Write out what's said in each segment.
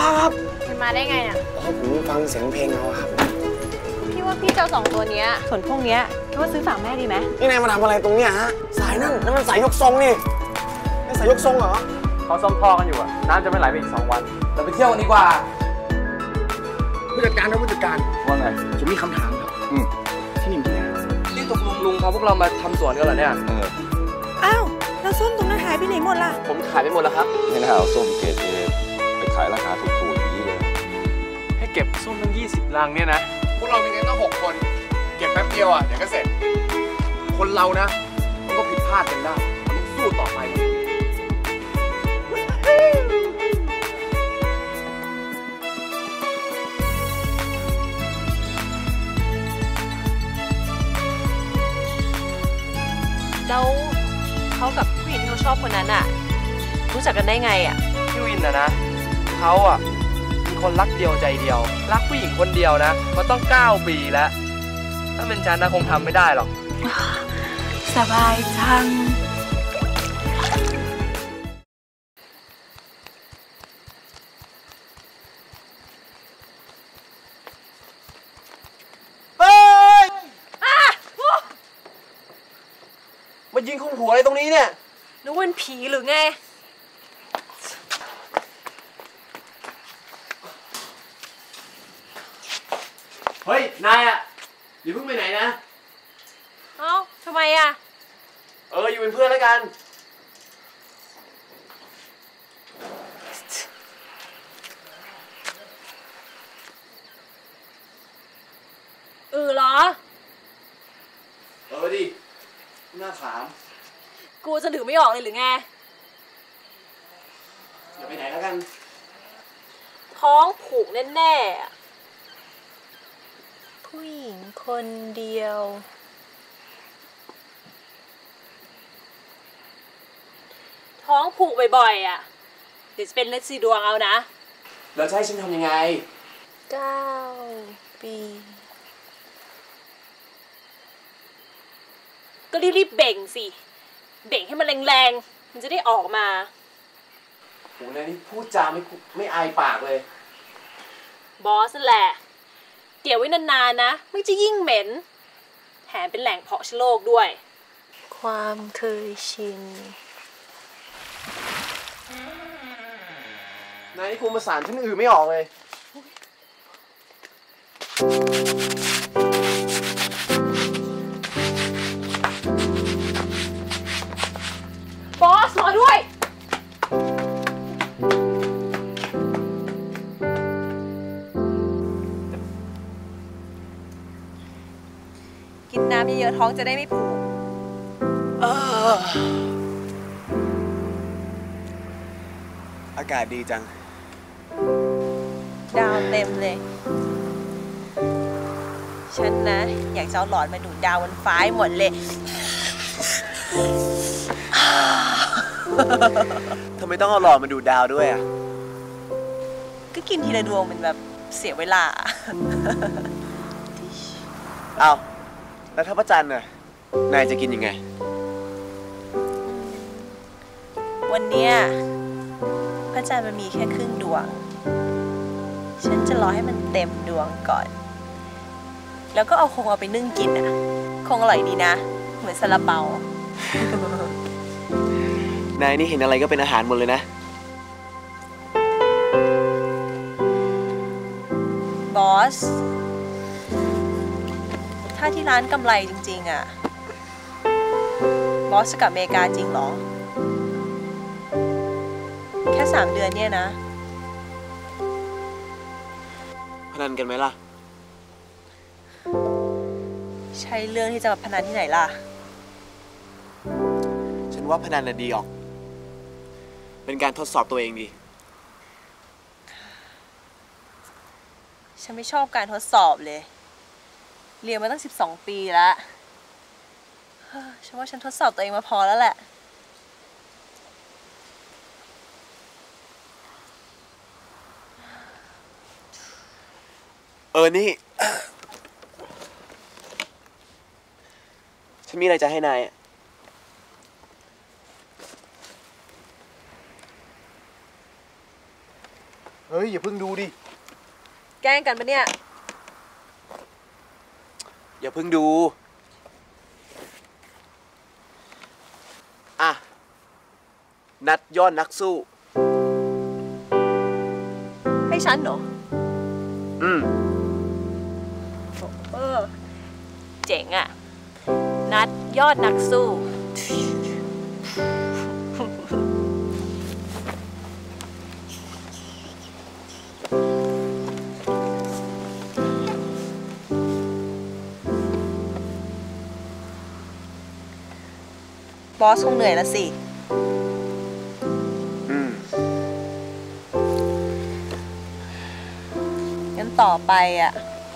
ครับมันมาได้ไงเนี่ยผมฟังเสียงเพลงเอาครับพี่ว่าพี่เจ้า2 ตัวเนี้ยส่วนพวกเนี้ยพี่ว่าซื้อฝากแม่ดีไหมนี่นายมาทำอะไรตรงเนี้ยฮะสายนั่นมันสายยกทรงนี่สายยกทรงเหรอเขาซ่อมท่อกันอยู่อะน้ำจะไม่ไหลไปอีก2 วันเราไปเที่ยวกันดีกว่าผู้จัดการครับผู้จัดการว่าไงผมมีคำถามครับที่นี่มีอะไรนี่ตกลุงพาพวกเรามาทำสวนกันเหรอเนี่ยอ้าวแล้วส้มตรงนั้นหายไปไหนหมดล่ะผมขายไปหมดแล้วครับไม่น่าเอาส้มเกรดเอไปขายราคาถูกๆอย่างนี้เลยให้เก็บส้มตั้ง20 ลังเนี่ยนะพวกเรามีกันต้อง6 คนเก็บแป๊บเดียวเดี๋ยวก็เสร็จคนเรานะมันก็ผิดพลาดกันได้มันต้องสู้ต่อไปแล้วเขากับผู้หญิงที่เขาชอบคนนั้นรู้จักกันได้ไงพี่วินนะเขาเป็นคนรักเดียวใจเดียวรักผู้หญิงคนเดียวนะมันต้อง9 ปีแล้วถ้าเป็นฉันนะคงทำไม่ได้หรอกสบายจังมายิงคงหัวอะไรตรงนี้เนี่ยนึกว่าเป็นผีหรือไงเฮ้ยนายอย่าเพิ่งไปไหนนะเอ้าทำไมอยู่เป็นเพื่อนแล้วกันเหรอดิน่าถามกูจะถือไม่ออกเลยหรือไงอย่าไปไหนแล้วกันท้องผูกแน่ๆผู้หญิงคนเดียวท้องผูกบ่อยๆเดี๋ยวจะเป็นฤทธิ์สีดวงเอานะแล้วจะให้ฉันทำยังไง 9 ปีก็รีบๆเบ่งสิเบ่งให้มันแรงๆมันจะได้ออกมาโหนายนี่พูดจาไม่อายปากเลยบอสนั่นแหละเกี่ยวไว้นานๆนะไม่จะยิ่งเหม็นแถมเป็นแหล่งเพาะเชื้อโรคด้วยความเคยชินนายนี่คุมภาษาฉันอื่นไม่ออกเลยบอสรอด้วยกินน้ำเยอะๆท้องจะได้ไม่ผูกอากาศดีจังดาวเต็มเลยฉันนะอยากจะเอาหลอดมาดูดดาวบนฟ้าหมดเลยทำไมต้องเอาหลอดมาดูดาวด้วยก็กินทีละดวงมันแบบเสียเวลาเอาแล้วถ้าพระจันทร์นายจะกินยังไงวันเนี้ยพระจันทร์มันมีแค่ครึ่งดวงฉันจะรอให้มันเต็มดวงก่อนแล้วก็เอาไปนึ่งกินคงอร่อยดีนะเหมือนซาลาเปานายนี่เห็นอะไรก็เป็นอาหารหมดเลยนะบอสถ้าที่ร้านกำไรจริงๆบอสจะกลับอเมริกาจริงเหรอแค่3 เดือนเนี่ยนะพนันกันไหมล่ะใช่เรื่องที่จะมาพนันที่ไหนล่ะฉันว่าพนันดีออกเป็นการทดสอบตัวเองดีฉันไม่ชอบการทดสอบเลยเรียนมาตั้ง12 ปีแล้วฉันว่าฉันทดสอบตัวเองมาพอแล้วแหละนี่ ฉันมีอะไรจะให้นายฮ้ยอย่าเพิ่งดูดิแกล้งกันปะเนี่ยอย่าเพิ่งดูอ่ะนัดยอดนักสู้ให้ฉันเหรอ เจ๋งอะนัดยอดนักสู้บอสคงเหนื่อยแล้วสิงั้นต่อไปอะ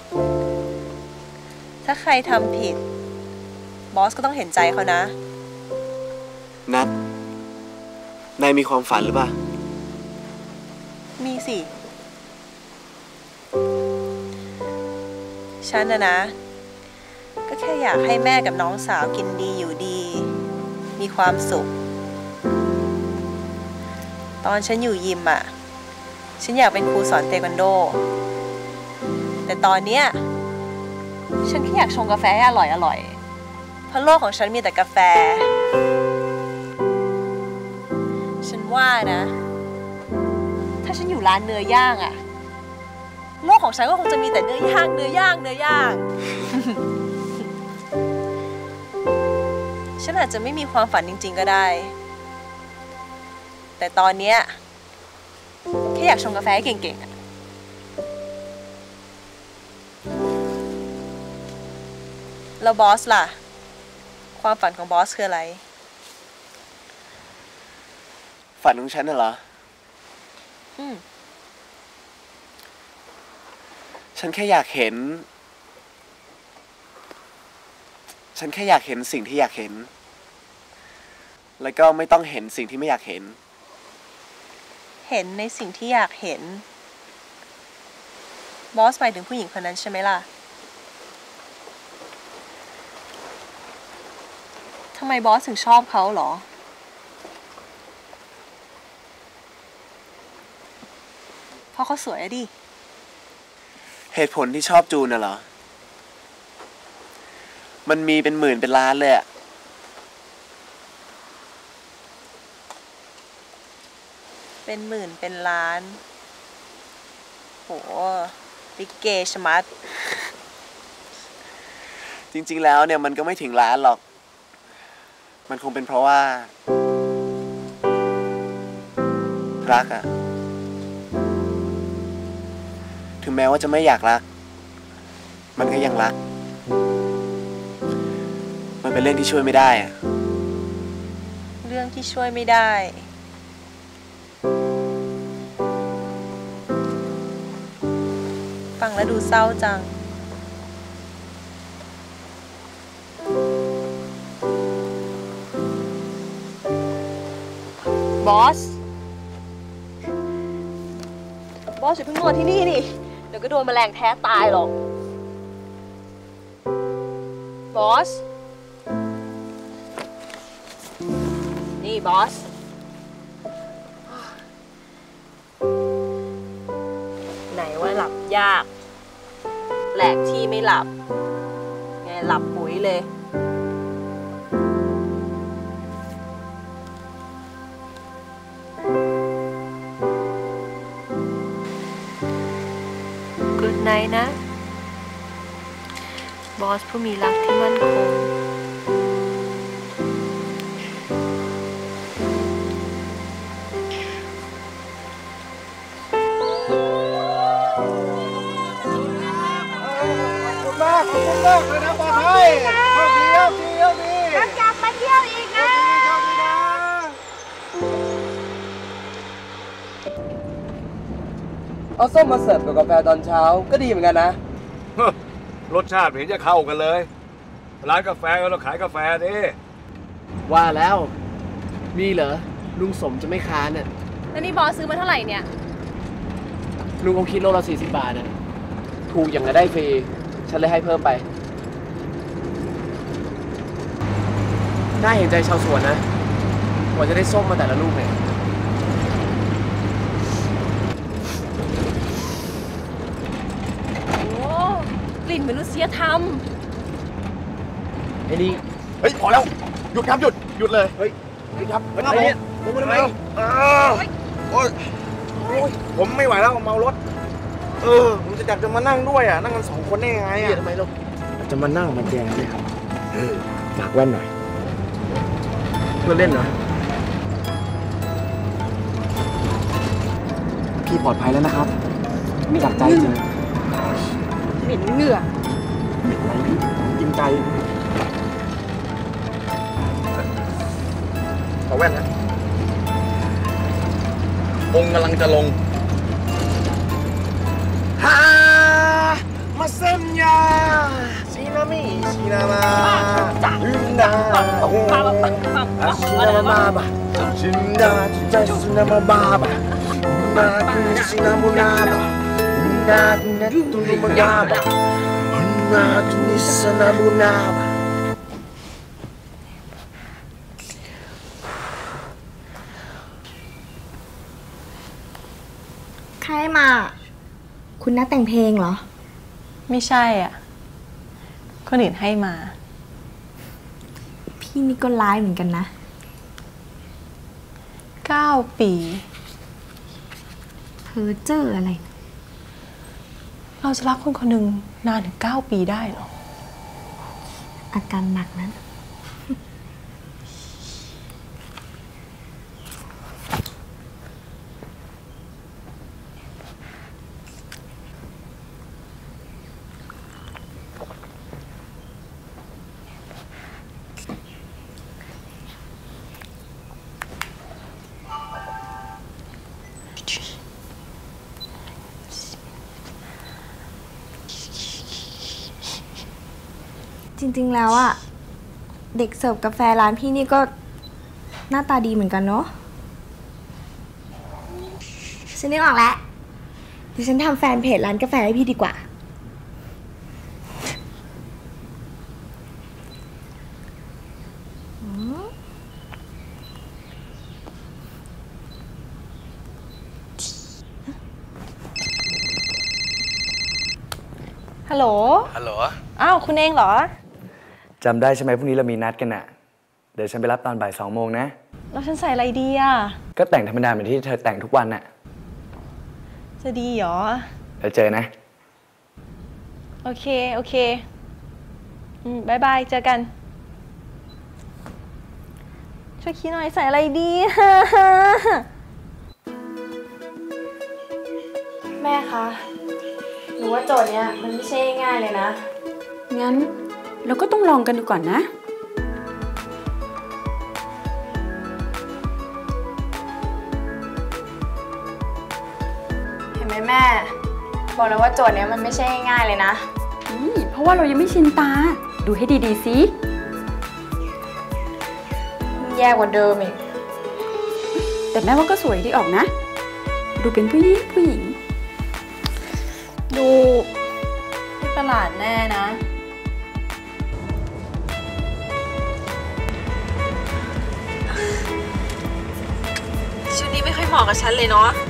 ถ้าใครทำผิดบอสก็ต้องเห็นใจเขานะนัดนายมีความฝันหรือเปล่ามีสิ ฉันนะ ก็แค่อยากให้แม่กับน้องสาวกินดีอยู่ดี มีความสุข ตอนฉันอยู่ยิมอ่ะ ฉันอยากเป็นครูสอนเทควันโด แต่ตอนเนี้ยฉันแค่อยากชงกาแฟให้อร่อยเพราะโลกของฉันมีแต่กาแฟ ฉันว่านะ ถ้าฉันอยู่ร้านเนื้อย่างอะโลกของฉันก็คงจะมีแต่เนื้อย่าง ฉันอาจจะไม่มีความฝันจริงๆก็ได้ แต่ตอนเนี้ยแค่อยากชงกาแฟให้เก่งๆอะแล้วบอสล่ะ ความฝันของบอสคืออะไรฝันของฉันน่ะเหรอ ฉันแค่อยากเห็นสิ่งที่อยากเห็น แล้วก็ไม่ต้องเห็นสิ่งที่ไม่อยากเห็นเห็นในสิ่งที่อยากเห็น บอสหมายถึงผู้หญิงคนนั้นใช่ไหมล่ะ ทำไมบอสถึงชอบเขาเหรอ เพราะเขาสวยอะดิเหตุผลที่ชอบจูนน่ะเหรอ มันมีเป็นหมื่นเป็นล้านเลยอะเป็นหมื่นเป็นล้าน โหลิเกชะมัดจริงๆแล้วเนี่ยมันก็ไม่ถึงล้านหรอก มันคงเป็นเพราะว่ารักอะถึงแม้ว่าจะไม่อยากรัก มันก็ยังรัก มันเป็นเรื่องที่ช่วยไม่ได้อะเรื่องที่ช่วยไม่ได้ ฟังแล้วดูเศร้าจัง บอส อย่าเพิ่งนอนที่นี่ดิ เดี๋ยวก็โดนแมลงแท้ตายหรอก บอส นี่บอส ไหนว่าหลับยาก แปลกที่ไม่หลับ ไงหลับปุ๋ยเลย Good night นะ บอสผู้มีรักที่มั่นคงขอบคุณมากเลยนะปลอดภัยโชคดีแล้วกลับมาเที่ยวอีกนะเอาส้มมาเสิร์ฟกับกาแฟตอนเช้าก็ดีเหมือนกันนะรสชาติไม่เห็นจะเข้ากันเลย ร้านกาแฟก็ต้องขายกาแฟดิว่าแล้วมีเหรอลุงสมจะไม่ค้านน่ะแล้วนี่บอสซื้อมาเท่าไหร่เนี่ยลุงคงคิดโลละ40 บาทน่ะถูกอย่างก็ได้ฟรีฉันเลยให้เพิ่มไปน่าเห็นใจชาวสวนนะกว่าจะได้ส้มมาแต่ละลูกเนี่ยมนุษยธรรมไอ้นี่เฮ้ยพอแล้วหยุดครับหยุดเลยเฮ้ยครับลงมาทำไมโอ้ยผมไม่ไหวแล้วเมารถผมจะอยากจะมานั่งด้วยนั่งกัน2 คนได้ยังไงทำไมลูกจะมานั่งมาแจมเลยครับฝากแว่นหน่อยเพื่อเล่นเหรอพี่ปลอดภัยแล้วนะครับจากใจจริงเหม็นเหงื่อจริงใจขอแว่นนะองค์กำลังจะลงฮ่ามาเซ็มยาชินามิชินามาอึนดาชินามาบะชินดาชิจาชินามาบาบะนาตุชินามุนาบะนาตุนาตุนุมยาบะนาตุนิสนามุนาบะใครมา คุณนักแต่งเพลงเหรอไม่ใช่คนอื่นให้มาพี่นี่ก็ร้ายเหมือนกันนะ 9 ปีเพ้อเจ้ออะไรเราจะรักคนคนหนึ่งนานถึง9 ปีได้เหรออาการหนักนั้นจริงๆแล้วอะเด็กเสิร์ฟกาแฟร้านพี่นี่ก็หน้าตาดีเหมือนกันเนาะฉันนึกออกแล้วเดี๋ยวฉันทำแฟนเพจร้านกาแฟให้พี่ดีกว่าฮัลโหลฮัลโหลอ้าว คุณเองเหรอจำได้ใช่ไหมพรุ่งนี้เรามีนัดกันอะเดี๋ยวฉันไปรับตอนบ่าย2 โมงนะแล้วฉันใส่อะไรดีอะก็แต่งธรรมดาเหมือนที่เธอแต่งทุกวันน่ะจะดีเหรอเดี๋ยวเจอนะโอเคบายบาย เจอกัน ช่วยคิดหน่อยใส่อะไรดีแม่คะหนูว่าโจทย์เนี้ยมันไม่ใช่ง่ายเลยนะงั้นเราก็ต้องลองกันดูก่อนนะเห็นไหมแม่บอกแล้วว่าโจทย์เนี้ยมันไม่ใช่ง่ายเลยนะเพราะว่าเรายังไม่ชินตา ดูให้ดีๆสิแย่กว่าเดิมอีกแต่แม่ว่าก็สวยดีออกนะ ดูเป็นผู้หญิงดูที่ตลาดแน่นะ ชุดนี้ไม่ค่อยเหมาะกับฉันเลยเนาะ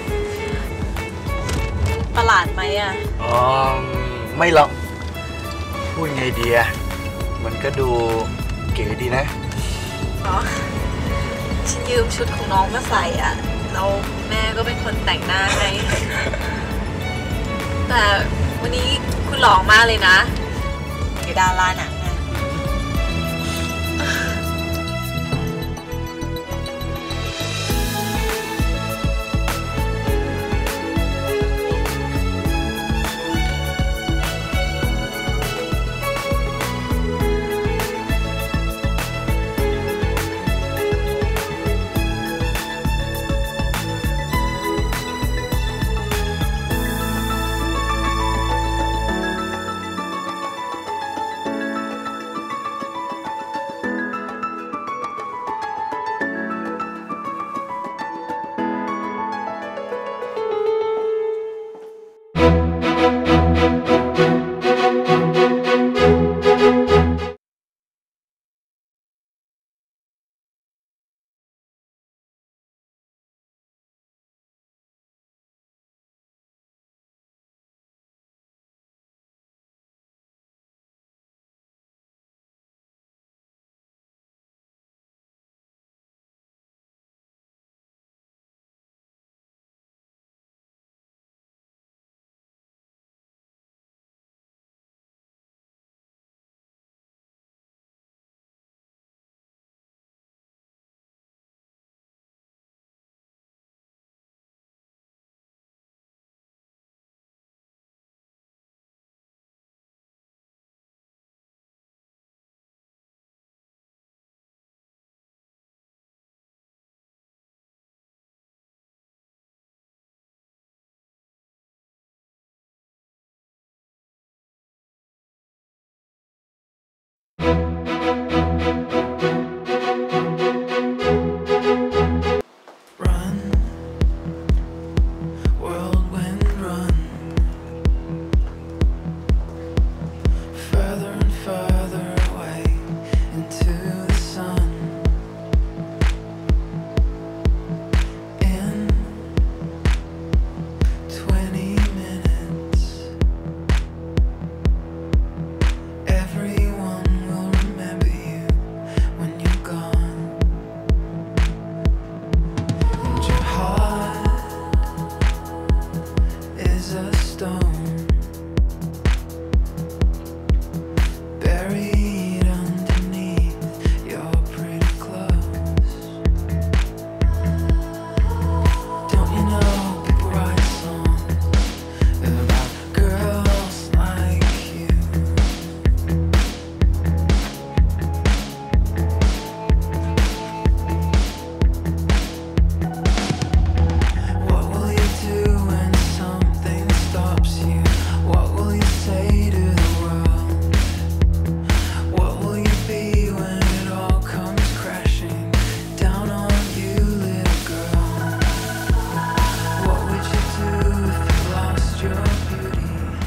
ประหลาดไหมอะไม่หรอกพูดไงดีมันก็ดูเก๋ดีนะอ๋อฉันยืมชุดของน้องมาใส่อะแล้วแม่ก็เป็นคนแต่งหน้าให้ แต่วันนี้คุณหล่อมากเลยนะเดี๋ยวดาราหนังไง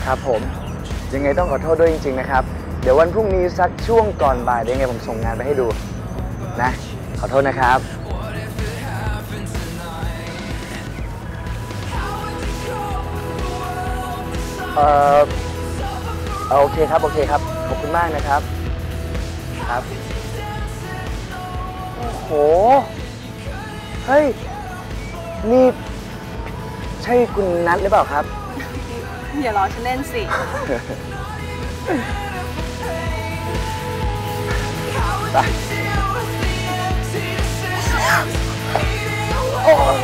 ครับผมยังไงต้องขอโทษด้วยจริงๆนะครับเดี๋ยววันพรุ่งนี้สักช่วงก่อนบ่ายเดี๋ยวยังไงผมส่งงานไปให้ดูนะขอโทษนะครับโอเคครับโอเคครับขอบคุณมากนะครับครับโอ้โหเฮ้ยนี่ใช่คุณนัทหรือเปล่าครับอย่าล้อฉันเล่นสิไปโอ้โห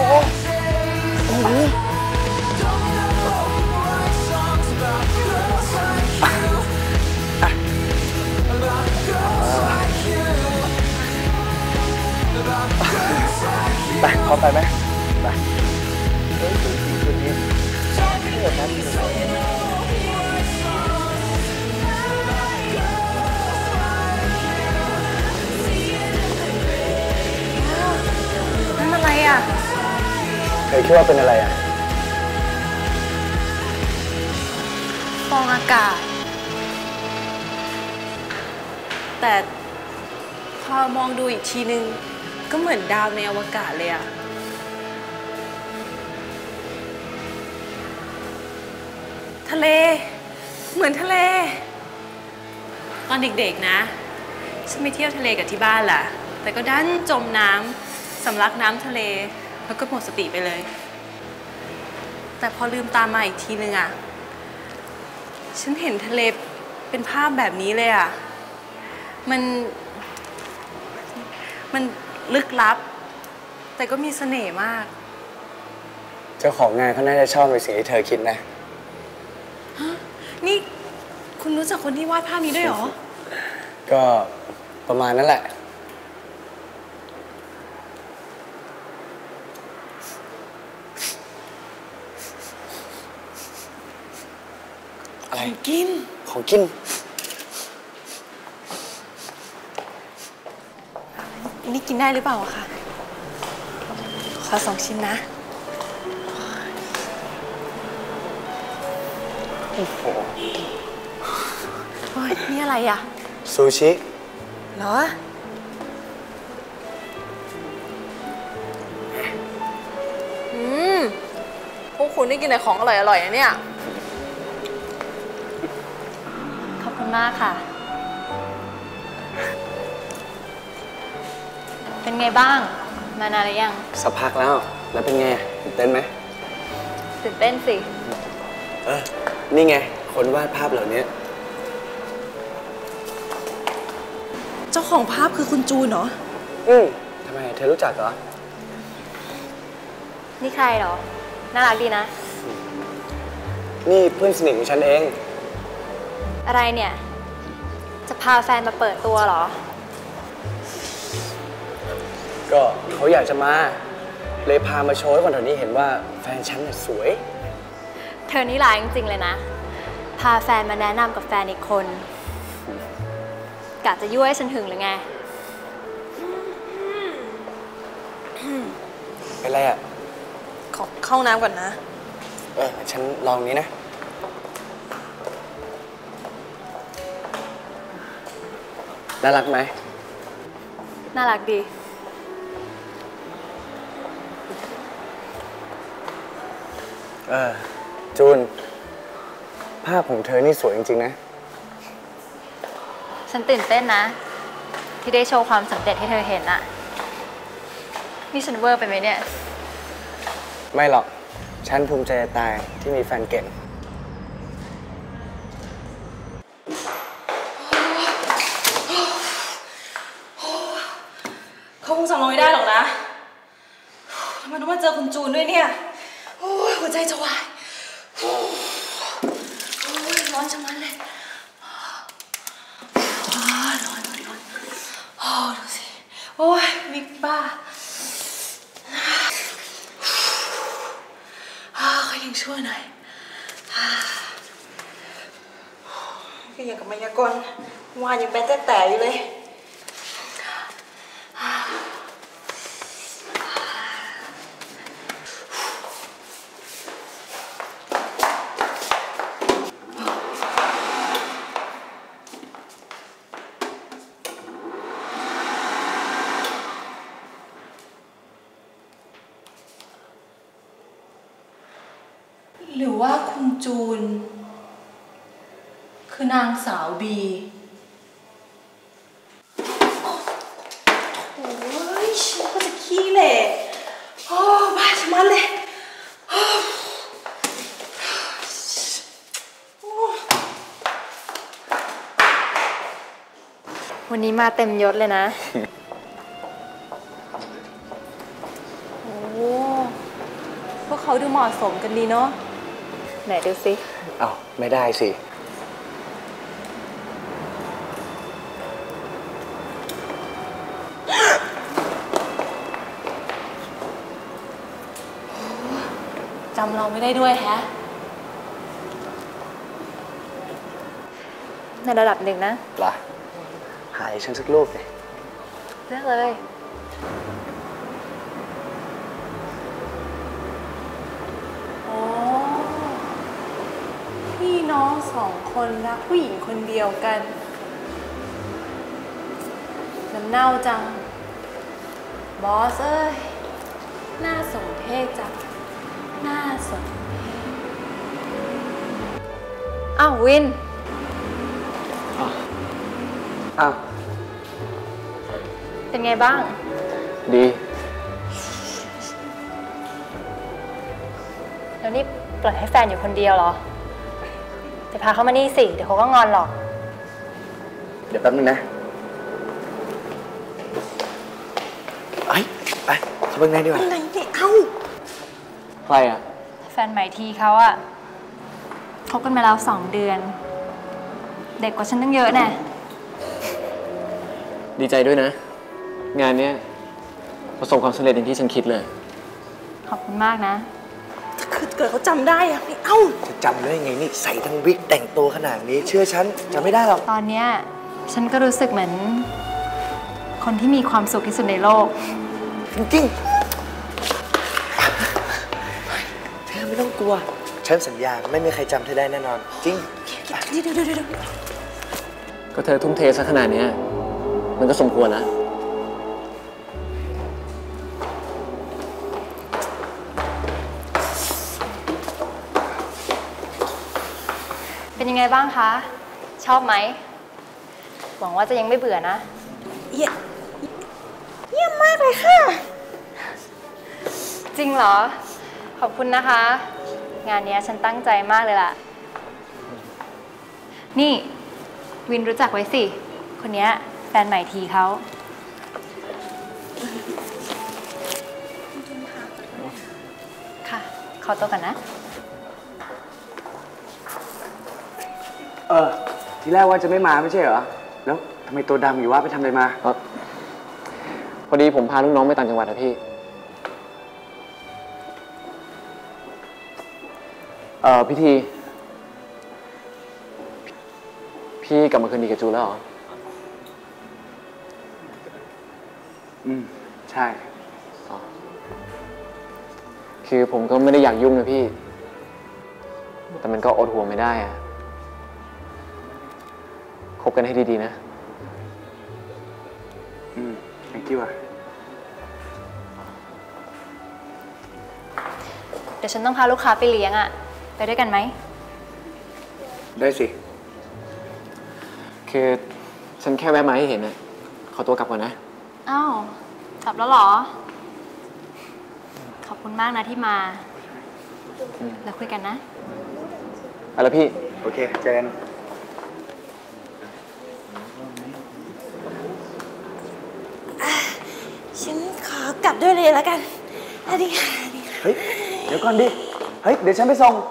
ไปพอไปไหมไปเฮ้ยสีชุดนี้เท่นะนั่นอะไรอ่ะเคยคิดว่าเป็นอะไรอ่ะฟองอากาศแต่พอมองดูอีกทีนึงก็เหมือนดาวในอวกาศเลยอะทะเลเหมือนทะเลตอนเด็กๆนะฉันไปเที่ยวทะเลกับที่บ้านแหละแต่ก็ดันจมน้ำสำลักน้ำทะเลแล้วก็หมดสติไปเลยแต่พอลืมตามาอีกทีนึงอะฉันเห็นทะเลเป็นภาพแบบนี้เลยอะมันลึกลับแต่ก็มีเสน่ห์มากเจ้าของงานเขาน่าจะชอบในสิ่งที่เธอคิดนะนี่คุณรู้จักคนที่วาดภาพนี้ด้วยเหรอก็ประมาณนั้นแหละอะไรของกินนี่กินได้หรือเปล่าอะคะขอ2 ชิ้นนะโอ้โหนี่อะไรอะซูชิเหรอพวกคุณได้กินแต่ของอร่อยๆนะเนี่ยขอบคุณมากค่ะเป็นไงบ้างมานานหรือยังสักพักแล้วเป็นไงตื่นเต้นไหมตื่นเต้นสินี่ไงคนวาดภาพเหล่านี้เจ้าของภาพคือคุณจูนเหรอทำไมเธอรู้จักเหรอนี่ใครเหรอน่ารักดีนะนี่เพื่อนสนิทของฉันเองอะไรเนี่ยจะพาแฟนมาเปิดตัวเหรอก็เขาอยากจะมาเลยพามาโชว์ให้คนแถวนี้เห็นว่าแฟนฉันน่ะสวยเธอนี่ร้ายจริงๆเลยนะพาแฟนมาแนะนำกับแฟนอีกคนกะจะยั่วให้ฉันหึงหรือไงเป็นไรอ่ะขอเข้าน้ำก่อนนะฉันลองนี้นะน่ารักไหมน่ารักดีจูนภาพของเธอนี่สวยจริงๆนะฉันตื่นเต้นนะที่ได้โชว์ความสำเร็จให้เธอเห็นอะนี่ฉันเวอร์ไปไหมเนี่ยไม่หรอกฉันภูมิใจตายที่มีแฟนเก่งเขาคงจำเราไม่ได้หรอกนะทำไมต้องมาเจอคุณจูนด้วยเนี่ยโอ้ยหัวใจจะวายโอ้ยร้อนจังมันเลยร้อนดูสิโอ้ยมิกบ้าใครยังช่วยหน่อยก็อย่างกับมายากลวานยังแบนแต่อยู่เลยคุณจูนคือนางสาวบีโอ้ยฉันก็จะขี้เหร่โอ้บ้าชะมัดเลยวันนี้มาเต็มยศเลยนะโอ้พวกเขาดูเหมาะสมกันดีเนาะไหนดูสิอ้าวไม่ได้สิจำเราไม่ได้ด้วยแฮะในระดับหนึ่งนะล่ะหายฉันสักรูปเลยเลือกเลยอ๋อพี่น้องสองคนรักผู้หญิงคนเดียวกันน้ำเน่าจังบอสเอ้ยน่าสมเพชจังน่าสมเพชอ้าววินอ้าวเป็นไงบ้างดีแล้วนี่ปล่อยให้แฟนอยู่คนเดียวเหรอไปพาเขามานี่สิ เดี๋ยวเขาก็งอนหรอกเดี๋ยวแป๊บนึงนะไปเข้าไปข้างในดีกว่าอะไรเนี่ยเอ้าใครอ่ะแฟนใหม่ทีเขาอะคบกันมาแล้ว2 เดือน เด็กกว่าฉันตั้งเยอะแน่ดีใจด้วยนะ งานเนี้ยประสบความสำเร็จอย่างที่ฉันคิดเลยขอบคุณมากนะคือเกิดเขาจำได้อะไม่เอ้าจะจำได้ยังไงนี่ใส่ทั้งวิกแต่งตัวขนาดนี้เชื่อฉันจำไม่ได้หรอกตอนเนี้ยฉันก็รู้สึกเหมือนคนที่มีความสุขที่สุดในโลกจริงๆเธอไม่ต้องกลัวฉันสัญญาไม่มีใครจำเธอได้แน่นอนจริงเดี๋ยวก็เธอทุ่มเทซะขนาดนี้มันก็สมควรแล้วเป็นยังไงบ้างคะ ชอบไหมหวังว่าจะยังไม่เบื่อนะเยี่ยมมากเลยค่ะจริงเหรอขอบคุณนะคะงานนี้ฉันตั้งใจมากเลยล่ะนี่วินรู้จักไว้สิคนนี้แฟนใหม่ทีเขาค่ะขอตัวก่อนนะทีแรกว่าจะไม่มาไม่ใช่เหรอแล้วทำไมตัวดำอยู่วะไปทำอะไรมาพอดีผมพาลูกน้องไปต่างจังหวัดนะพี่พิธีพี่กลับมาคืนดีกับจูแล้วเหรอใช่คือผมก็ไม่ได้อยากยุ่งนะพี่แต่มันก็อดห่วงไม่ได้อะคบกันให้ดีๆนะ thank you เดี๋ยวฉันต้องพาลูกค้าไปเลี้ยงอะไปด้วยกันไหมได้สิคือฉันแค่แวะมาให้เห็นนะขอตัวกลับก่อนนะอ้าวกลับแล้วเหรอขอบคุณมากนะที่มาแล้วคุยกันนะไปแล้วพี่โอเคเจนฉันขอกลับด้วยเลยแล้วกันสวัสดีค่ะเฮ้ยเดี๋ยวก่อนดิเฮ้ยเดี๋ยวฉันไปส่ง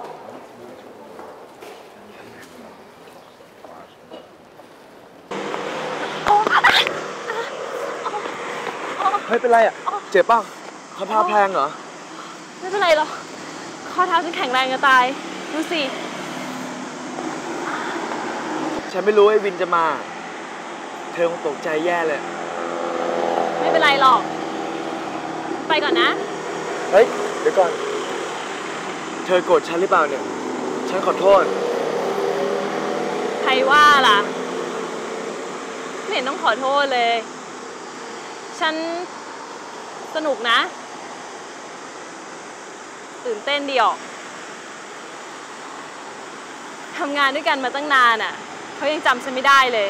เฮ้ยเป็นไรอ่ะเจ็บป่ะข้อเท้าแพลงเหรอไม่เป็นไรหรอกข้อเท้าฉันแข็งแรงจะตายดูสิฉันไม่รู้ไอ้วินจะมาเธอคงตกใจแย่เลยไม่เป็นไรหรอกไปก่อนนะเฮ้ยเดี๋ยวก่อนเธอโกรธฉันหรือเปล่าเนี่ยฉันขอโทษใครว่าล่ะไม่เห็นต้องขอโทษเลยฉันสนุกนะตื่นเต้นดีออกำงานด้วยกันมาตั้งนานอ่ะเขายังจำฉันไม่ได้เลย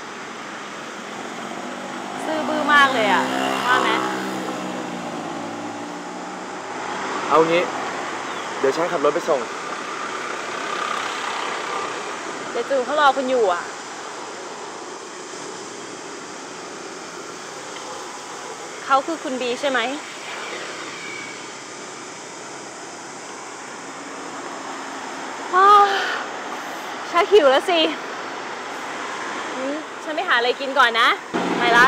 ซื่อบื้อมากเลยอ่ะว่าไหมเอางี้เดี๋ยวฉันขับรถไปส่งเดี๋ยวจูเขารอคุณอยู่อ่ะเขาคือคุณบีใช่ไหมชักหิวแล้วสิฉันไปหาอะไรกินก่อนนะไปละ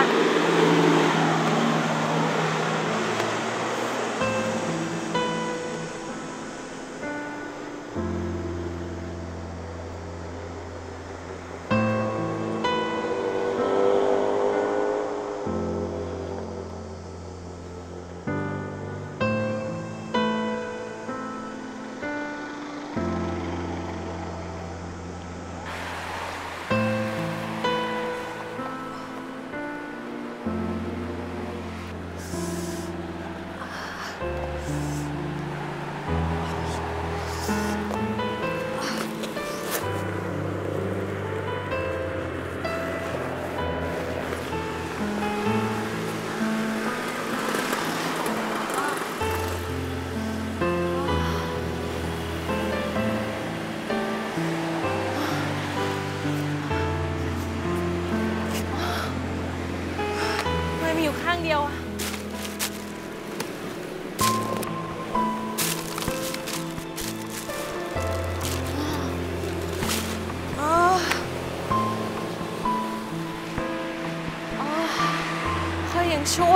มีอยู่ข้างเดียวเขายังชั่ว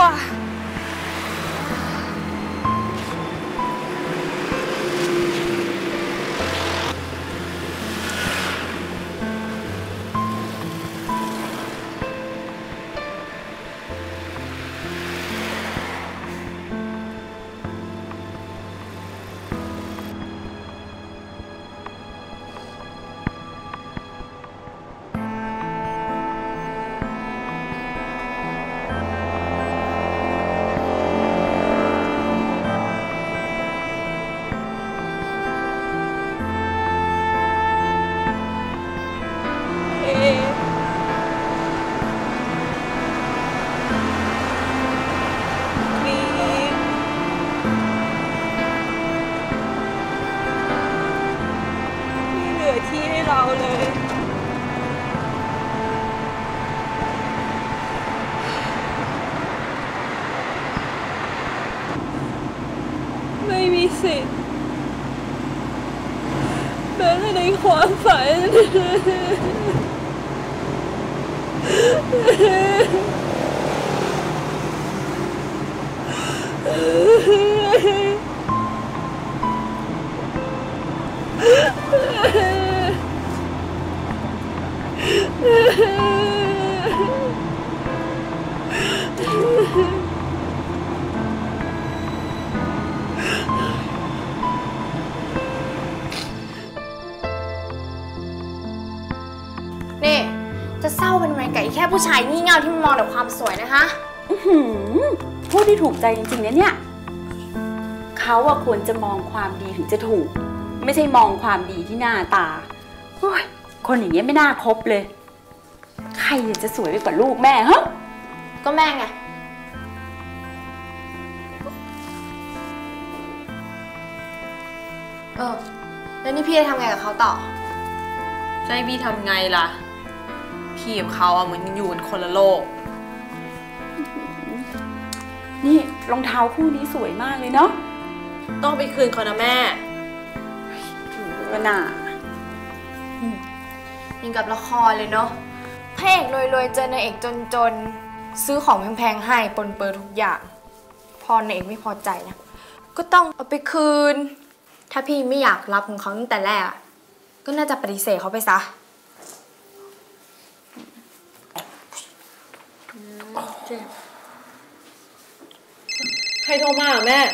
ไม่มีสิทธิ์แม้แต่ในความฝันนี่จะเศร้าเป็นไงกับแค่ผู้ชายงี่เง่าที่มองแต่ความสวยนะคะพูดที่ถูกใจจริงๆนะเนี่ยเขาอะควรจะมองความดีถึงจะถูกไม่ใช่มองความดีที่หน้าตาโอ้ยคนอย่างเงี้ยไม่น่าคบเลยใครจะสวยไปกว่าลูกแม่ฮะก็แม่ไงแล้วนี่พี่จะทำไงกับเขาต่อจะให้พี่ทำไงล่ะพี่กับเขาเหมือนอยู่กันคนละโลกนี่รองเท้าคู่นี้สวยมากเลยเนาะต้องไปคืนเขานะแม่ก็น่ายิงกับละครเลยเนาะพระเอกรวยๆเจอนางเอกจนๆซื้อของแพงๆให้ปนเปื้อนทุกอย่างพอนางเอกไม่พอใจนะก็ต้องเอาไปคืนถ้าพี่ไม่อยากรับของเขาตั้งแต่แรกก็น่าจะปฏิเสธเขาไปซะใครโทรมาแม่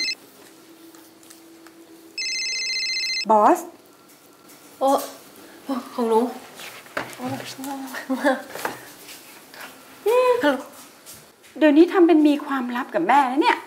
บอสโอ้ของลุงเดี๋ยวนี้ทำเป็นมีความลับกับแม่นะเนี่ย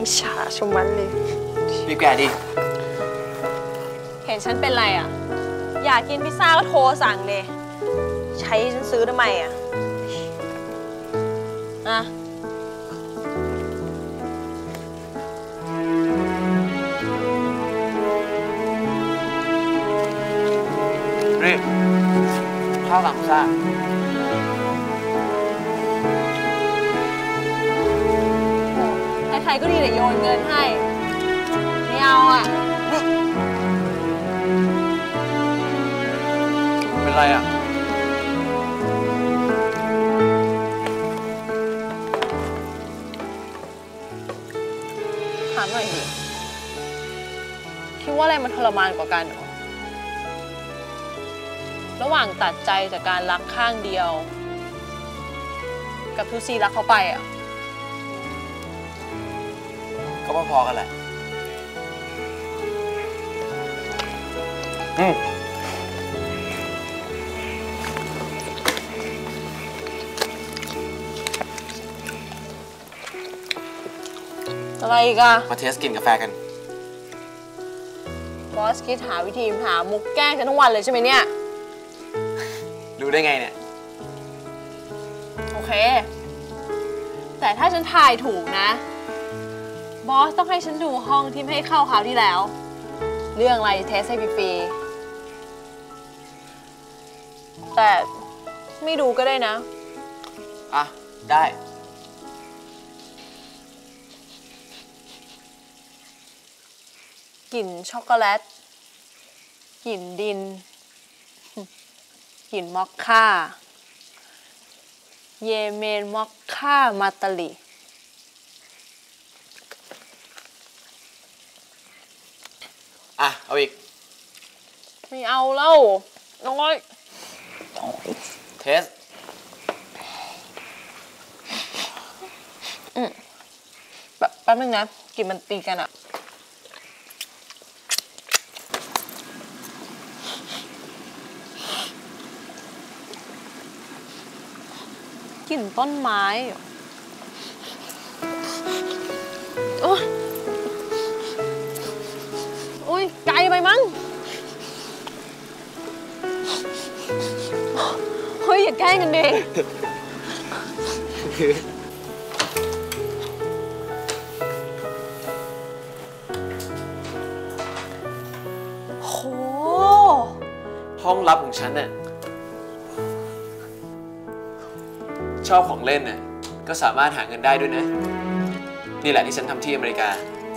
ฉาชมวันเลยรีบแกดิเห็นฉันเป็นไรอ่ะอยากกินพิซซ่าก็โทรสั่งเลยใช้ฉันซื้อทำไมอ่ะรีบข้าวหลังซ่าใครๆก็ดีแต่โยนเงินให้ไม่เอาอ่ะเป็นไรอ่ะถามหน่อยดิคิดว่าอะไรมันทรมานกว่ากันเหรอระหว่างตัดใจจากการรักข้างเดียวกับทุกซีรักเขาไปอ่ะก็พอๆกันแหละอะไรอีกอะมาเทสกินกาแฟกันบอสคิดหาวิธีหามุกแกล้งฉันทั้งวันเลยใช่ไหมเนี่ยรู้ได้ไงเนี่ยโอเคแต่ถ้าฉันทายถูกนะบอสต้องให้ฉันดูห้องที่ไม่ให้เข้าคราวที่แล้วเรื่องอะไรเทสให้ฟรีๆแต่ไม่ดูก็ได้นะอ่ะได้กลิ่นช็อกโกแลตกลิ่นดินกลิ่นมอคค่าเยเมนมอคค่ามาตาลิอ่ะเอาอีกไม่เอาแล้วน้อยเทสแป๊บนึงนะกลิ่นมันตีกันอะกลิ่นต้นไม้โอ้ยไกลไปมั้งเฮ้ยอย่าแกล้งกันดิโหห้องลับของฉันเนี่ยชอบของเล่นเนี่ยก็สามารถหาเงินได้ด้วยนะนี่แหละที่ฉันทำที่อเมริกา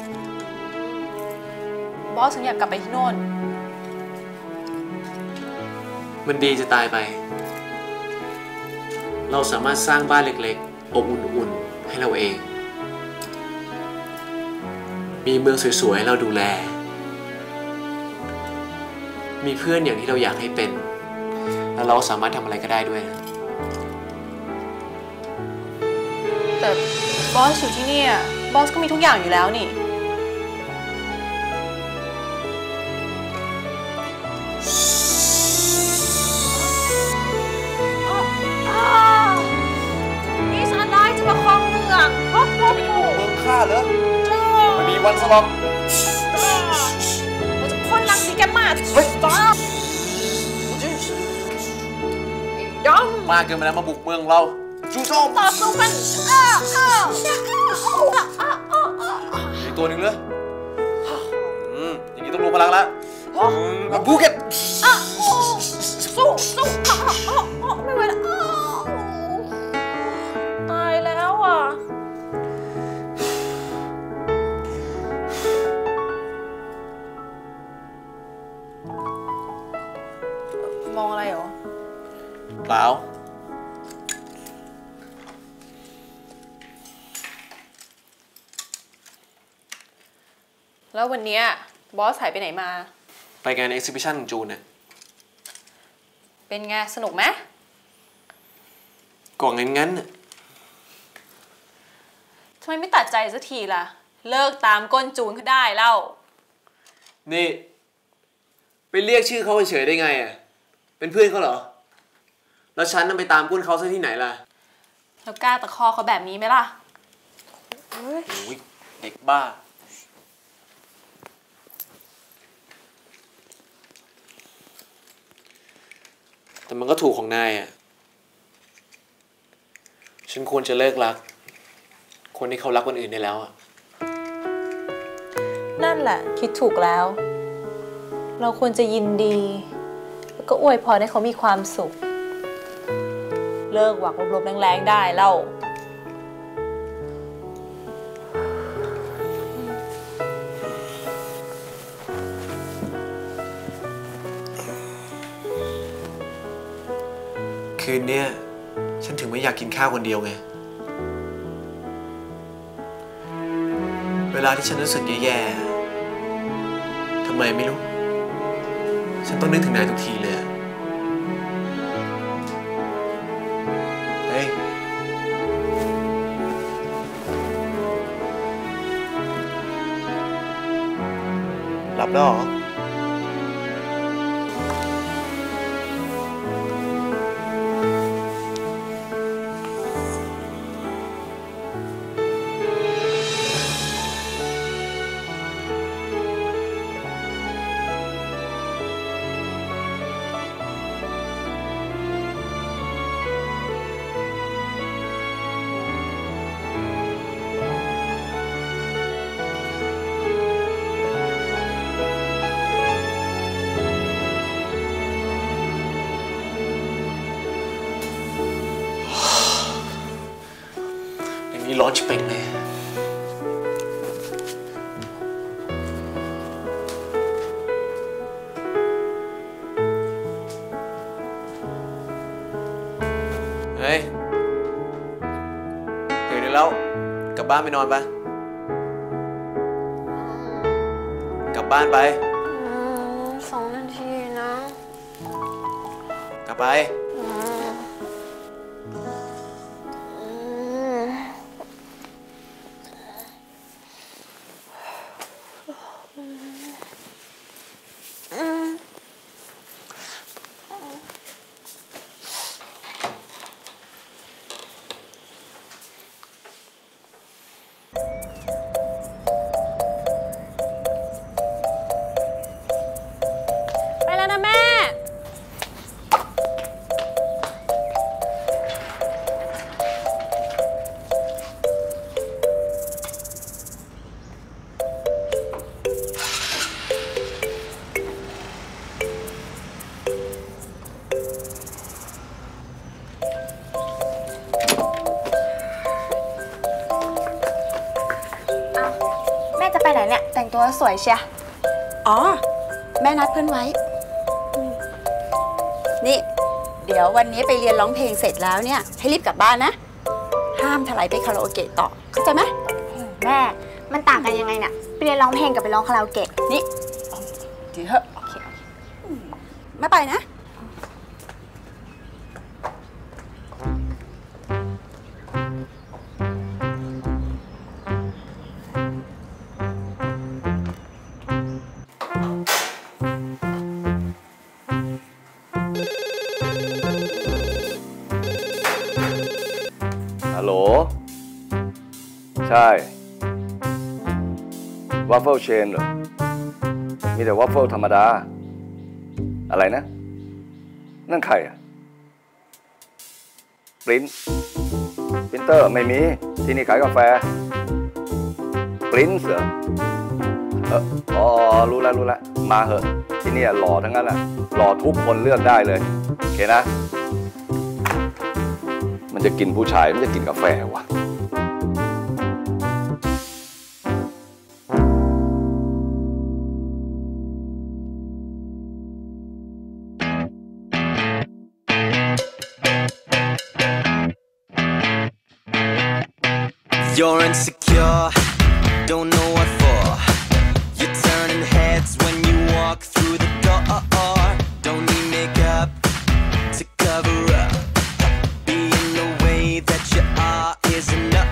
บอสถึงอยากกลับไปที่โน่นมันดีจะตายไปเราสามารถสร้างบ้านเล็กๆอบอุ่นๆให้เราเองมีเมืองสวยๆให้เราดูแลมีเพื่อนอย่างที่เราอยากให้เป็นแล้วเราสามารถทำอะไรก็ได้ด้วยนะแต่บอสอยู่ที่นี่บอสก็มีทุกอย่างอยู่แล้วนี่นี่ฉันได้จะมาครองเมืองจะไปอยู่เมืองข้าเหรอมันมีวันสลองเราจะพ่นรังสีแกมมาจ้ามาเกินไปแล้วมาบุกเมืองเราจู่โจมต่อสู้กันอีกตัวหนึ่งเลยอย่างนี้ต้องรวมพลังแล้วมาบูเก็ตสู้ไม่ไหวแล้วตายแล้วอ่ะมองอะไรหรอเปล่าแล้ววันนี้บอสหายไปไหนมาไปงาน exhibition ของจูนเนี่ยเป็นไงสนุกไหมก่อนงั้นทำไมไม่ตัดใจสักทีล่ะเลิกตามก้นจูนเขาได้เล่านี่ไปเรียกชื่อเขาเฉยได้ไงอ่ะเป็นเพื่อนเขาเหรอแล้วฉันนั่งไปตามก้นเขาซะที่ไหนล่ะแล้วกล้าตะคอเขาแบบนี้ไหมล่ะเด็กบ้าแต่มันก็ถูกของนายอ่ะฉันควรจะเลิกรักคนที่เขารักคนอื่นได้แล้วอ่ะนั่นแหละคิดถูกแล้วเราควรจะยินดีแล้วก็อวยพรให้เขามีความสุขเลิกหวังลบๆแรงๆได้เล่าคืนเนี้ยฉันถึงไม่อยากกินข้าวคนเดียวไงเวลาที่ฉันรู้สึกแย่ๆทำไมไม่รู้ฉันต้องนึกถึงนายทุกทีเลยเฮ้ยหลับแล้วเหรอร้อนชิบเป่งเลยเฮ้ยตื่นได้แล้วกลับบ้านไปนอนปะกลับบ้านไป 2 นาทีนะกลับไปไปแล้วนะแม่แม่จะไปไหนเนี่ยแต่งตัวสวยเชียอ๋อแม่นัดเพื่อนไว้นี่เดี๋ยววันนี้ไปเรียนร้องเพลงเสร็จแล้วเนี่ยให้รีบกลับบ้านนะห้ามถลายไปคาราโอเกะต่อเข้าใจไหมแม่มันต่างกันยังไงน่ะไปเรียนร้องเพลงกับไปร้องคาราโอเกะนี่เดี๋ยวโอเคไม่ไปนะฮัลโหลใช่วัฟเฟิลเชนเหรอมีแต่วัฟเฟิลธรรมดาอะไรนะนั่นใครอะปรินเตอร์ไม่มีที่นี่ขายกาแฟปรินซ์เหรออ๋อรู้แล้วมาเหอะที่นี่หล่อทั้งนั้นแหละหล่อทุกคนเลือกได้เลยโอเคนะมันจะกินผู้ชายมันจะกินกาแฟวะ You're insecure, don't know what for. You're turning heads when you walk through the door. Don't need makeup to cover up. Being the way that you are is enough.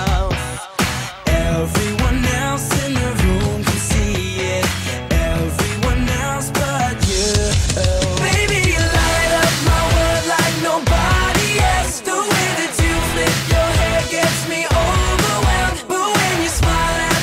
Everyone else in the room can see it. Everyone else but you. Baby, you light up my world like nobody else. The way that you flip your hair gets me overwhelmed. But when you smile at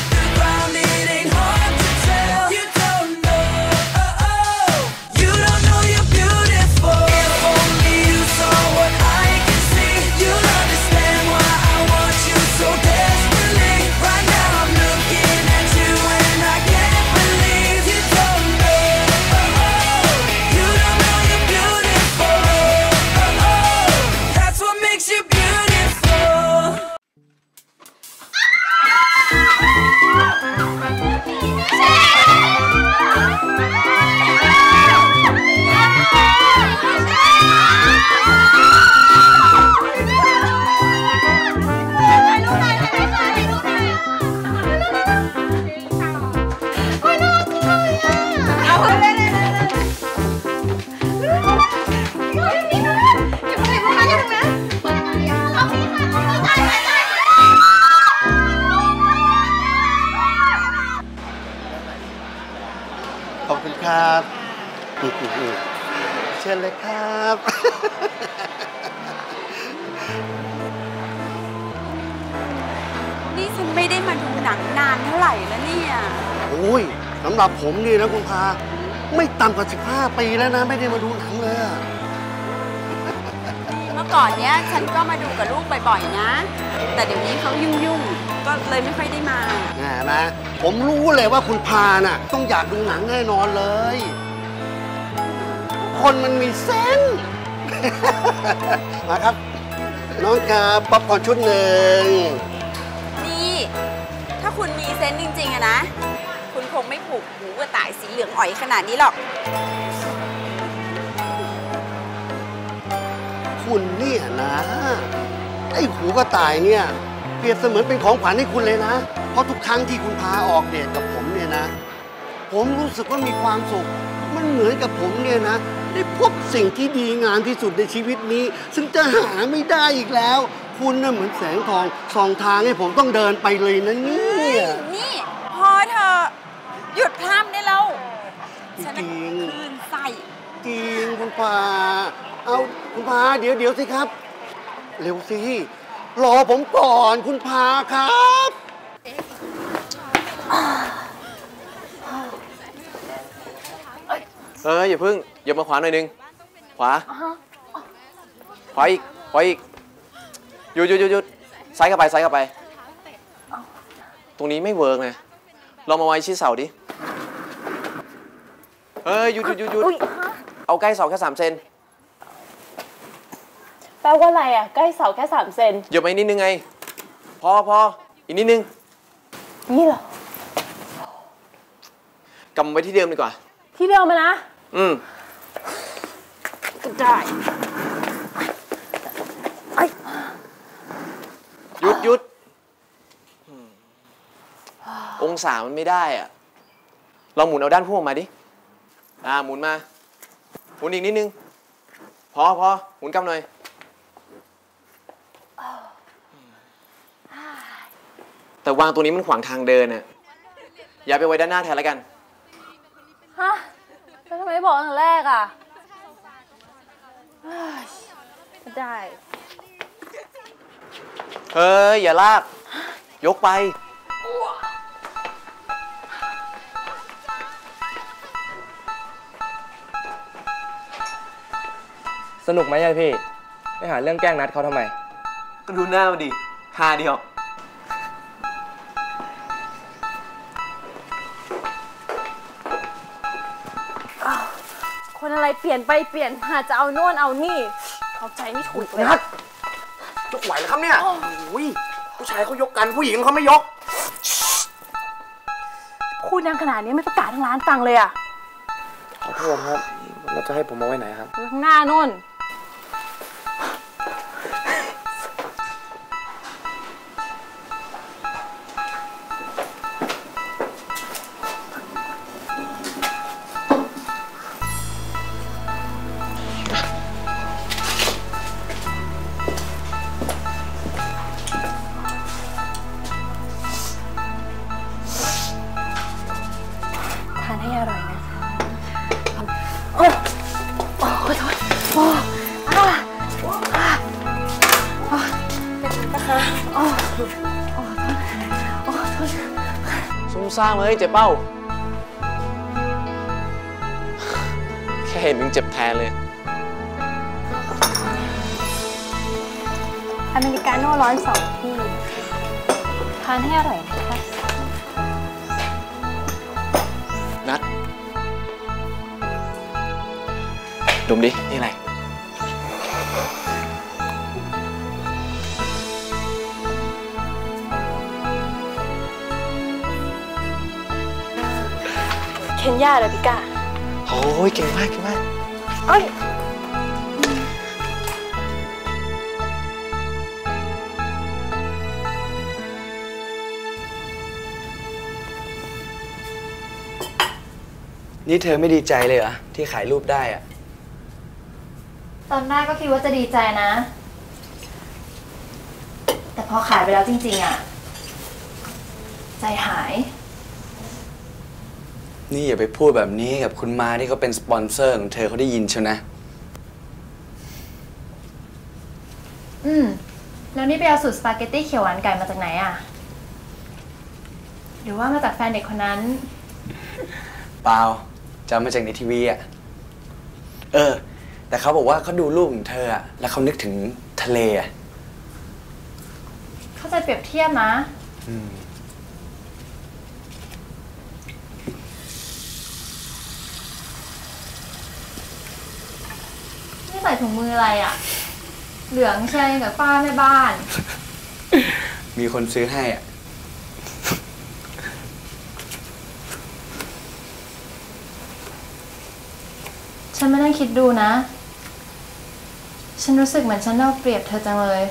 เชิญเลยครับนี่ฉันไม่ได้มาดูหนังนานเท่าไหร่แล้วเนี่ยโอ้ยสำหรับผมนี่นะคุณพาไม่ต่ำกว่า15 ปีแล้วนะไม่ได้มาดูหนังเลยเมื่อก่อนเนี้ยฉันก็มาดูกับลูกบ่อยๆนะ แต่เดี๋ยวนี้เขายุ่งๆก็เลยไม่ค่อยได้มานะผมรู้เลยว่าคุณพาน่ะต้องอยากดูหนังแน่นอนเลย คนมันมีเส้น มาครับน้องครับป๊อปคอร์นชุดหนึ่งนี่ถ้าคุณมีเซนส์จริงๆอะนะคุณคงไม่ผูกหูกระต่ายสีเหลืองอ่อยขนาดนี้หรอกคุณเนี่ยนะไอ้หูกระต่ายเนี่ยเปรียบเสมือนเป็นของขวัญให้คุณเลยนะเพราะทุกครั้งที่คุณพาออกเดทกับผมเนี่ยนะผมรู้สึกว่ามีความสุขมันเหมือนกับผมเนี่ยนะได้พบสิ่งที่ดีงามที่สุดในชีวิตนี้ซึ่งจะหาไม่ได้อีกแล้วคุณน่ะเหมือนแสงทองส่องทางให้ผมต้องเดินไปเลยนะเนี่ยนี่พอเธอหยุดพร่ำได้แล้วจริงคลื่นไส้จริงคุณพาเอาคุณพาเดี๋ยวสิครับเร็วสิรอผมก่อนคุณพาครับอย่าพึ่งอย่ามาขวาหน่อยนึงขวาอีกหยุดซ้ายเข้าไปตรงนี้ไม่เวิร์กนะลองมาไว้ชิดเสาดิหยุดเอาใกล้เสาแค่3 เซนแปลว่าอะไรอ่ะใกล้เสาแค่3 เซนเดี๋ยวไปนิดนึงไงพออีกนิดนึงนี่เหรอกำไว้ที่เดิมดีกว่าที่เดิมมานะก็ได้หยุดองศามันไม่ได้อ่ะลองหมุนเอาด้านพุ่งออกมาดิหมุนมาหมุนอีกนิดนึงพอหมุนกำหน่อยแต่วางตัวนี้มันขวางทางเดินน่ะอย่าไปไว้ด้านหน้าแทนแล้วกันฮะแล้วทำไมไม่บอกตั้งแต่แรกอ่ะได้อย่าลากยกไปสนุกไหมยายพี่ไปหาเรื่องแกล้งนัดเขาทำไมก็ดูหน้ามันดิฮาดีหรอคนอะไรเปลี่ยนไปเปลี่ยนมาจะเอาโน่นเอานี่เข้าใจไม่ถูกเลยนัดยกไหวแล้วครับเนี่ยผู้ชายเขายกกันผู้หญิงเขาไม่ยกพูดดังขนาดนี้ไม่ประกาศทั้งร้านฟังเลยอ่ะขอโทษครับแล้วจะให้ผมมาไว้ไหนครับข้างหน้าโน่นทานให้อร่อยนะคะขอโทษนะคะซุ่มซ่ามเลยเจ็บเป้าแค่เห็นมึงเจ็บแทนเลยอเมริกาโน่ร้อน2 ที่ทานให้อร่อยนะคะนัดดมดินี่อะไรเคนยาเลยพี่ก้าโอ้ยเก่งมากนี่เธอไม่ดีใจเลยเหรอที่ขายรูปได้อะตอนแรกก็คิดว่าจะดีใจนะแต่พอขายไปแล้วจริงๆอ่ะใจหายนี่อย่าไปพูดแบบนี้กับคุณมาที่เขาเป็นสปอนเซอร์ของเธอเขาได้ยินเชียวนะแล้วนี่ไปเอาสูตรสปาเกตตี้เขียวหวานไก่มาจากไหนอ่ะหรือว่ามาจากแฟนเด็กคนนั้นเปล่าจำมาจากในทีวีอ่ะแต่เขาบอกว่าเขาดูรูปของเธออ่ะแล้วเขานึกถึงทะเลอ่ะเข้าใจเปรียบเทียบนะนี่ใส่ถุงมืออะไรอ่ะเหลืองใช่กับป้าแม่บ้านมีคนซื้อให้อ่ะฉันไม่ได้คิดดูนะฉันรู้สึกเหมือนฉันเอาเปรียบเธอจังเลย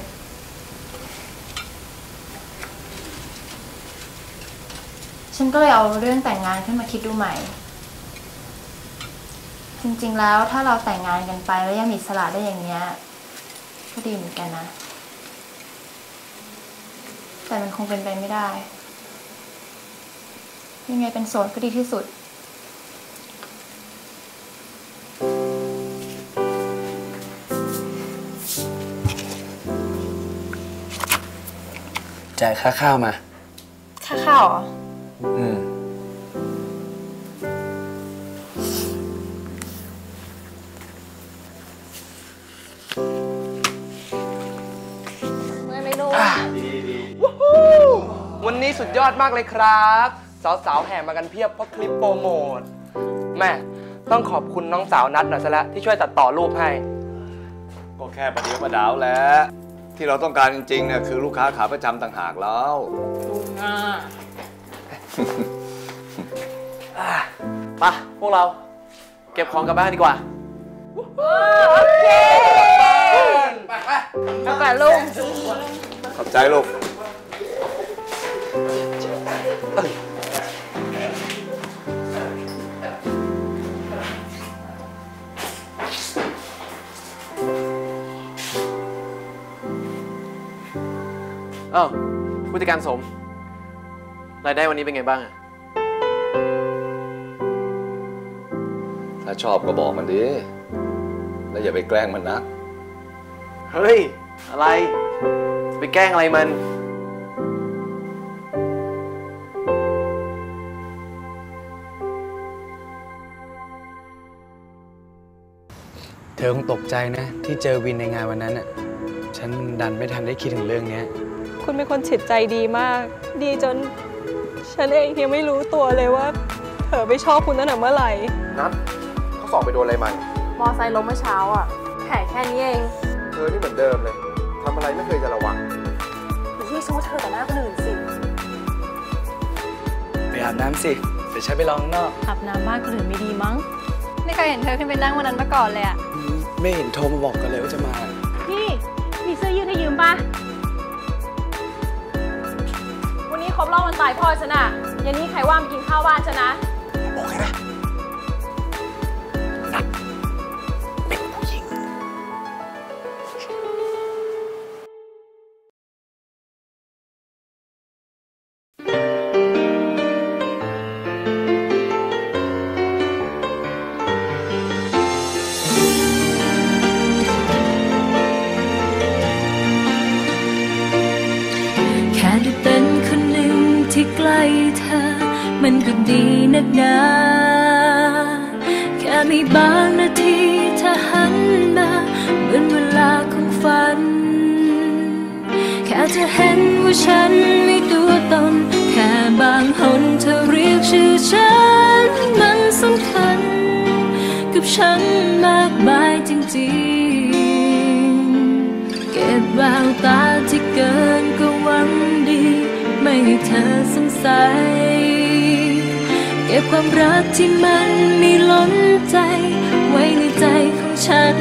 ฉันก็เลยเอาเรื่องแต่งงานขึ้นมาคิดดูใหม่จริงๆแล้วถ้าเราแต่งงานกันไปแล้วยังมีอิสระได้อย่างเงี้ยก็ดีเหมือนกันนะแต่มันคงเป็นไปไม่ได้ยังไงเป็นโสดก็ดีที่สุดจ่ายค่าข้าวมาค่าข้าวเหรอวันนี้สุดยอดมากเลยครับสาวๆแห่มากันเพียบเพราะคลิปโปรโมทแม่ต้องขอบคุณน้องสาวนัดหน่อยซะแล้วที่ช่วยตัดต่อรูปให้ก็แค่ประเดี๋ยวประดาวแล้วที่เราต้องการจริงๆเนี่ยคือลูกค้าขาประจำต่างหากแล้วไปพวกเราเก็บของกลับบ้านดีกว่าโอเคไปไปลุงขอบใจลูกผู้จัดการสมรายได้วันนี้เป็นไงบ้างอะถ้าชอบก็บอกมันดิแล้วอย่าไปแกล้งมันนะเฮ้ยอะไรไปแกล้งอะไรมันเธอคงตกใจนะที่เจอวินในงานวันนั้นอ่ะฉันดันไม่ทันได้คิดถึงเรื่องนี้คุณเป็นคนจิตใจดีมากดีจนฉันเองยังไม่รู้ตัวเลยว่าเธอไปชอบคุณตั้งแต่เมื่อไหร่นัดเขาสอบไปโดนอะไรมามอไซค์ล้มเมื่อเช้าอ่ะแผลแค่นี้เองเธอนี่เหมือนเดิมเลยทำอะไรไม่เคยจะระวังอย่าที่ชู้เธอแต่หน้าคนอื่นสิไปอาบน้ำสิเดี๋ยวฉันไปลองข้างนอกอาบน้ำมากคนอื่นไม่ดีมั้งไม่เคยเห็นเธอขึ้นไปนั่งวันนั้นมาก่อนเลยอ่ะไม่เห็นโทรมาบอกกันเลยว่าจะมาพี่มีเสื้อยืดให้ยืมป่ะวันนี้ครบรอบวันตายพ่อฉันอ่ะยันนี้ใครว่างไปกินข้าวบ้านฉันนะบอกให้นะนัดเป็นผู้หญิงที่ใกล้เธอมันก็ดีนักหนาแค่มีบางนาทีเธอหันมาเหมือนเวลาของฝันแค่เธอเห็นว่าฉันมีตัวตนแค่บางหนเธอเรียกชื่อฉันมันสำคัญกับฉันมากมายจริงๆเก็บแววตาที่เกินกว่าหวังดีไม่ให้เธอสงสัยเก็บความรักที่มันมีล้นใจไว้ในใจของฉัน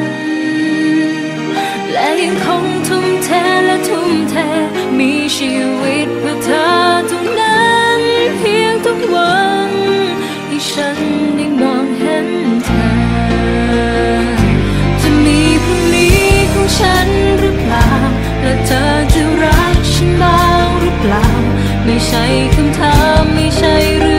และยังคงทุ่มเทและทุ่มเทมีชีวิตเพื่อเธอเท่านั้นเพียงทุกวันที่ฉันได้มองเห็นเธอจะมีพรุ่งนี้ของฉันหรือเปล่าและเธอจะรักฉันบ้างหรือเปล่าไม่ใช่คำถามไม่ใช่เรื่อง